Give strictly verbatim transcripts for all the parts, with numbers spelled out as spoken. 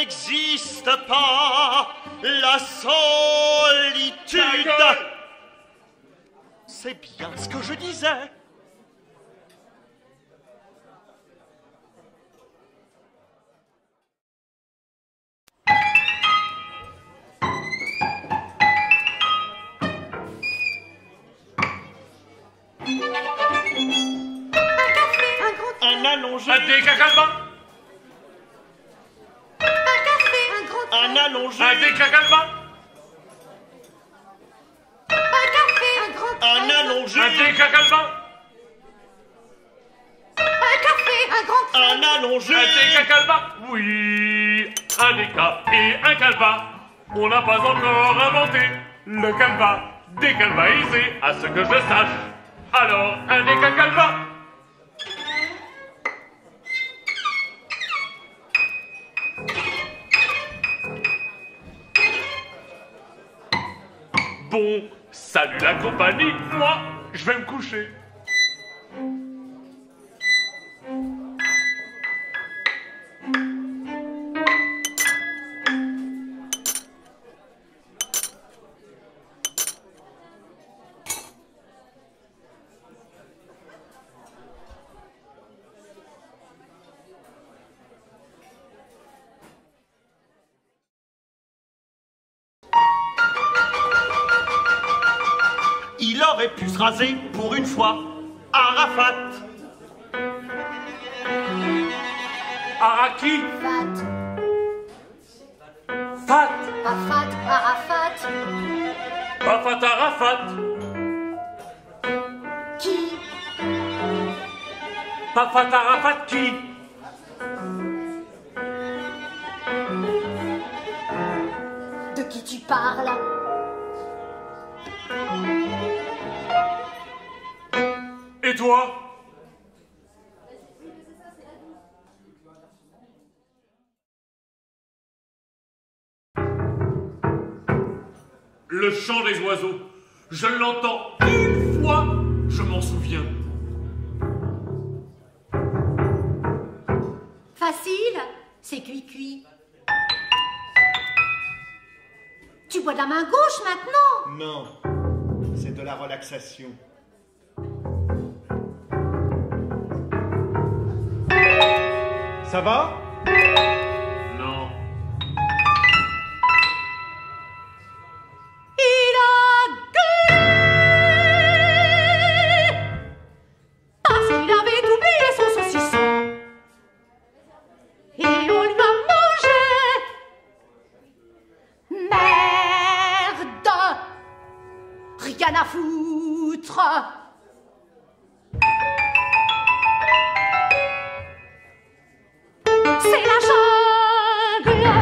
n'existe pas la solitude. C'est bien ce que je disais. Un allongé. Un décacalba. Un café. Un grand Un allongé. Un décacalba. Un café. Un grand Un allongé. Un décacalba. Un café. Un grand Un allongé. Un décacalba. Oui, un déca et un calva. On n'a pas encore inventé le calva décalvaisé, à ce que je sache. Alors, un décacalba. Bon, salut la compagnie, moi, je vais me coucher. Il aurait pu se raser pour une fois. Arafat. Araki. Fat. Fat. Pas fat. Arafat. Pafat Arafat. Qui? Pafat Arafat qui? De qui tu parles? Et toi? Le chant des oiseaux, je l'entends une fois, je m'en souviens. Facile, c'est cuit-cuit. Tu bois de la main gauche maintenant? Non, c'est de la relaxation. Ça va? Non. Il a gueulé parce qu'il avait oublié son saucisson. Et on lui a mangé. Merde! Rien à foutre! C'est la jungle!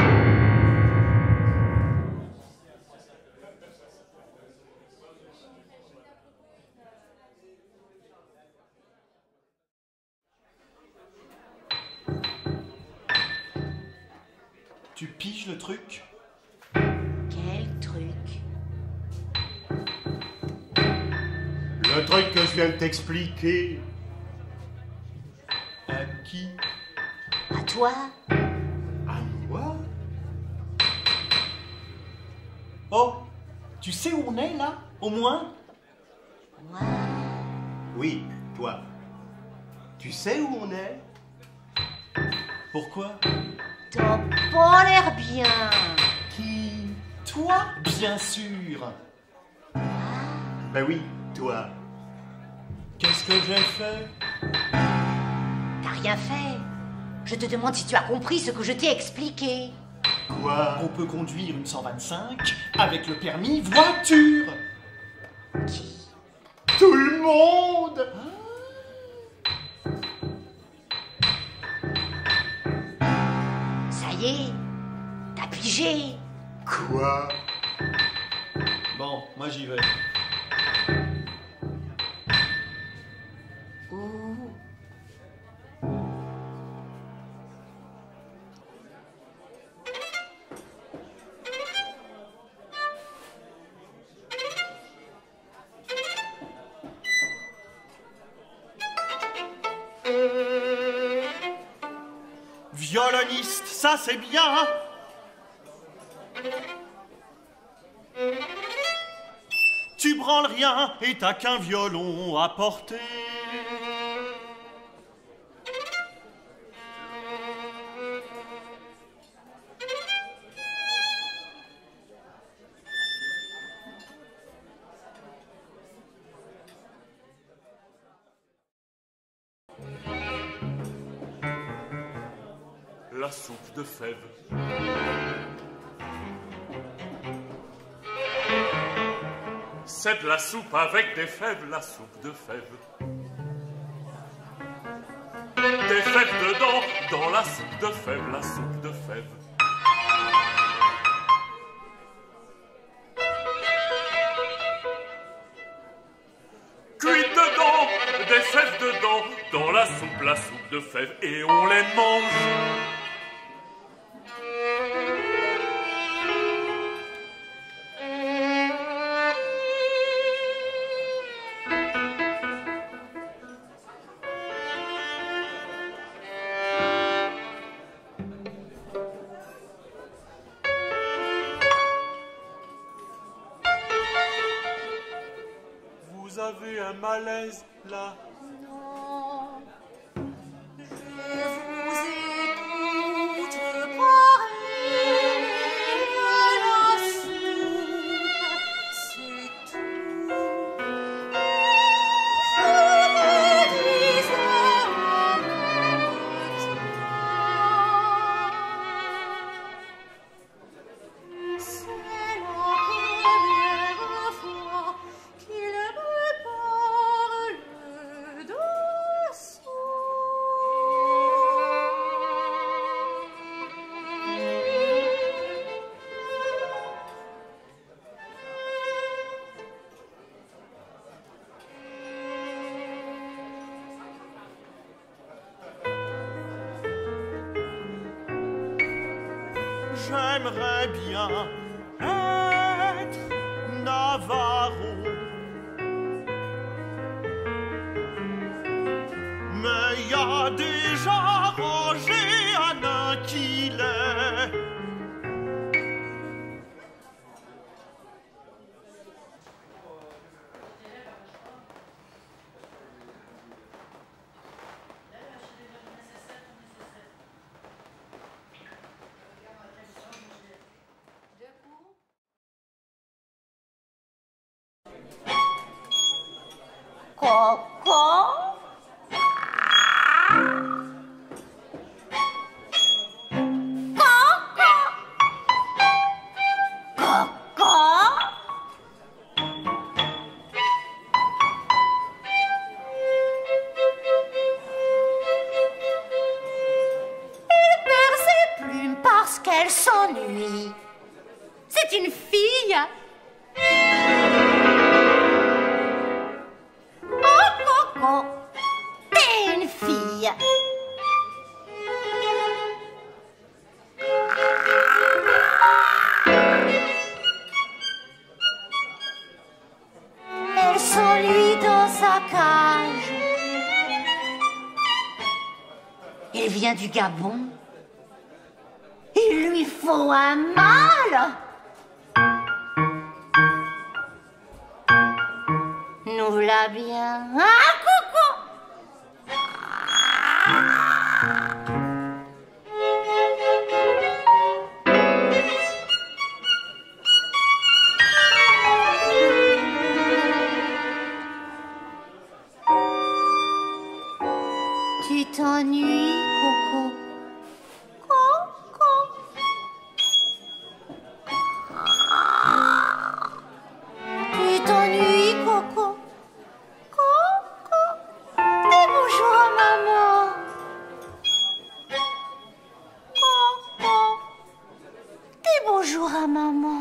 Tu piges le truc? Quel truc? Le truc que je viens de t'expliquer. À qui? À toi? À moi? Oh, tu sais où on est là, au moins? Moi? Oui, toi. Tu sais où on est? Pourquoi? T'as pas l'air bien. Qui? Toi? Bien sûr. Ben oui, toi. Qu'est-ce que j'ai fait? T'as rien fait. Je te demande si tu as compris ce que je t'ai expliqué. Quoi? On peut conduire une cent vingt-cinq avec le permis voiture. Qui? Tout le monde. Ça y est, t'as pigé. Quoi? Bon, moi j'y vais. Où? Violoniste, ça c'est bien. Tu branles rien et t'as qu'un violon à porter. La soupe de fèves. C'est de la soupe avec des fèves, la soupe de fèves. Des fèves dedans, dans la soupe de fèves, la soupe de fèves. Cuite dedans, des fèves dedans, dans la soupe, la soupe de fèves, et on les mange. Vous avez un malaise là? Non, je vous écoute parler de la soupe, c'est tout. Je me disais en même temps, c'est la première fois qu'il me parle de J'aimerais bien être Navarro, mais y a déjà Roger Hanin qui l'est. Coco. Coco. Coco. Elle perd ses plumes parce qu'elle s'ennuie. C'est une fille. Oh, t'es une fille. Elle s'ennuie dans sa cage. Elle vient du Gabon. Il lui faut un mâle. Nous voilà bien. Ah, coucou! Tu t'ennuies, Coco? Coco? Tu t'ennuies, Coco? Coco? Dis bonjour à maman. Coco? Dis bonjour à maman.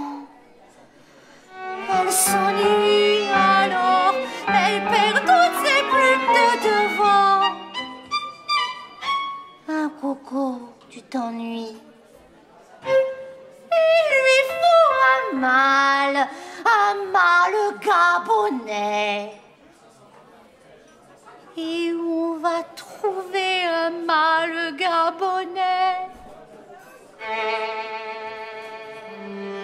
Elle s'ennuie alors, elle perd toutes ses plumes de devant. Hein, Coco, tu t'ennuies? Il lui faut un mâle, un mâle gabonais. Et où on va trouver un mâle gabonais?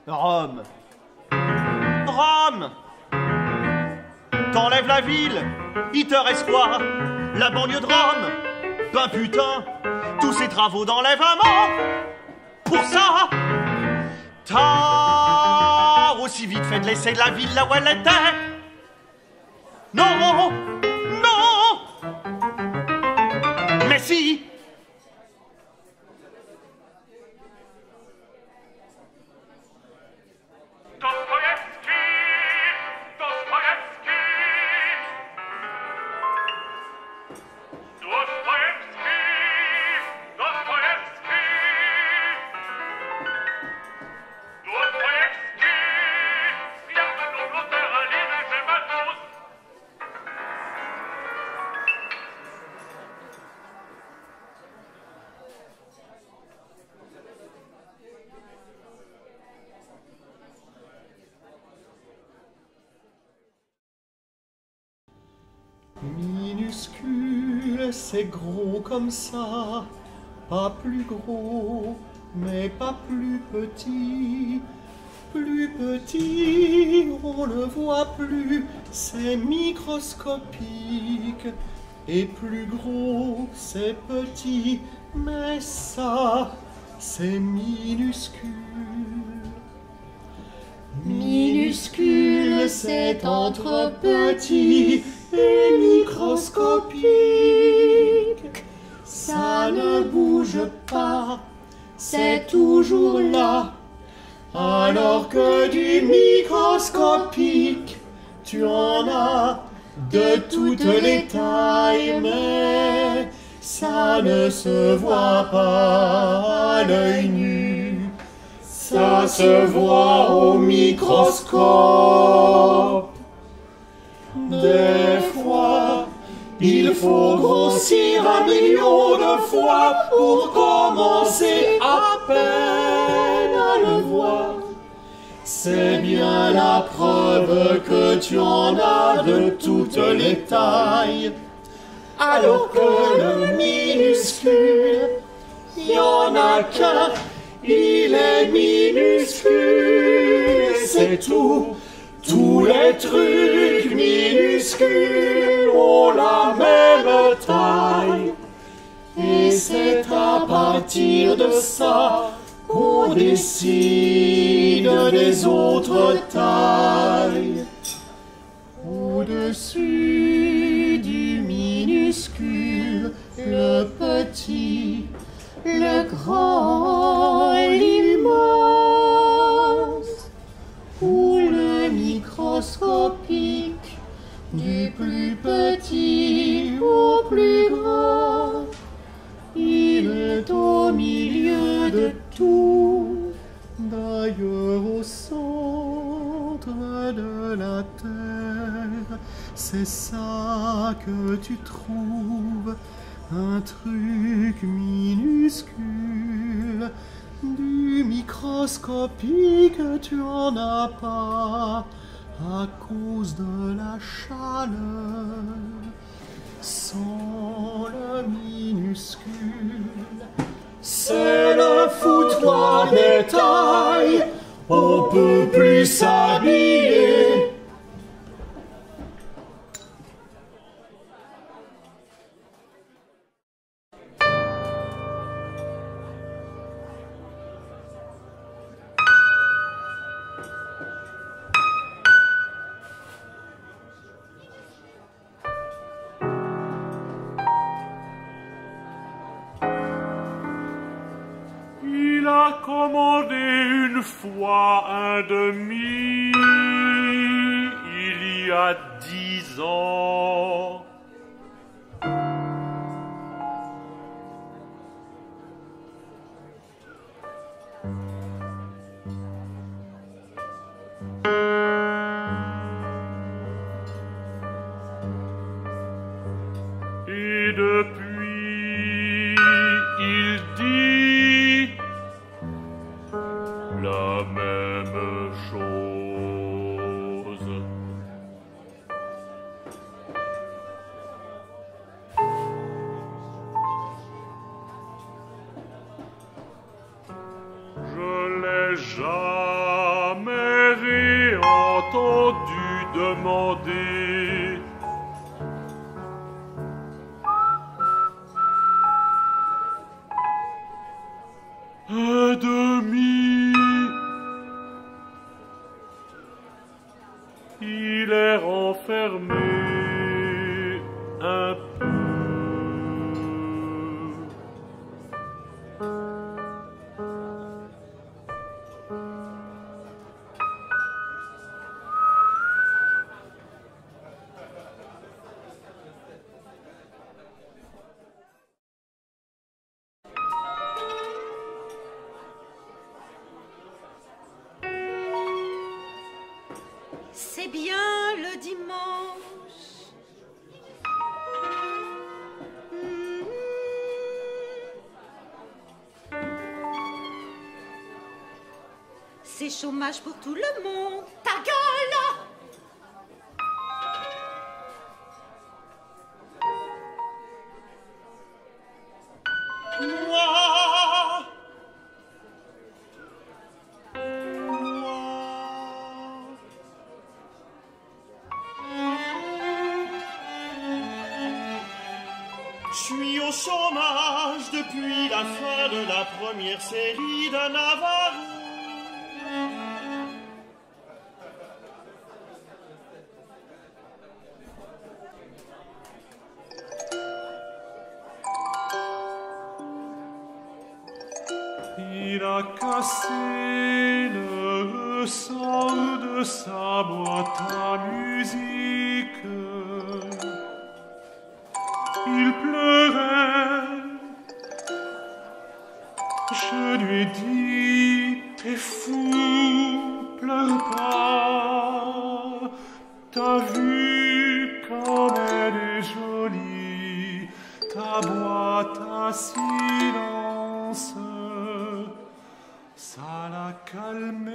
Rome. Rome. T'enlèves la ville, il te reste quoi? La banlieue de Rome. Ben putain, tous ces travaux d'enlèvement. Pour ça, t'as aussi vite fait de laisser de la ville là où elle était. Non, non. Mais si. Dostoïevski, Dostoïevski, Dostoïevski, Dostoïevski, Dostoïevski, il y a de nos auteurs à lire et j'aime à tous. Minuscule, c'est gros comme ça, pas plus gros, mais pas plus petit. Plus petit, on ne voit plus, c'est microscopique. Et plus gros, c'est petit, mais ça, c'est minuscule. Minuscule, c'est entre petit et microscopique. Ça ne bouge pas, c'est toujours là. Alors que du microscopique, tu en as de toutes les tailles, mais ça ne se voit pas à l'œil nu. Ça se voit au microscope. Des fois, il faut grossir un million de fois pour commencer à peine à le voir. C'est bien la preuve que tu en as de toutes les tailles. Alors que le minuscule, il n'y en a qu'un. Il est minuscule, c'est tout. Tous les trucs minuscules ont la même taille. Et c'est à partir de ça qu'on décide des autres tailles. Au-dessus du minuscule, le petit, le grand, l'immense, ou le microscopique, du plus petit au plus grand, il est au milieu de tout, d'ailleurs au centre de la terre. C'est ça que tu trouves, un truc minuscule. Du microscopique, tu en as pas à cause de la chaleur. Sans le minuscule, c'est le foutoir des tailles. On peut plus s'habiller. Il a commandé une fois un demi, il y a dix ans. Et depuis, il dit la même chose. Je l'ai jamais demander. À demi, il est renfermé un peu. C'est bien le dimanche. Mmh. C'est chômage pour tout le monde. Ta gueule! Moi, je suis au chômage depuis la fin de la première série de Navarro. Il a cassé le sort de sa boîte à musique. Il pleurait. Je lui ai dit, t'es fou, pleure pas. T'as vu comme elle est jolie, ta boîte à silence. Ça l'a calmé.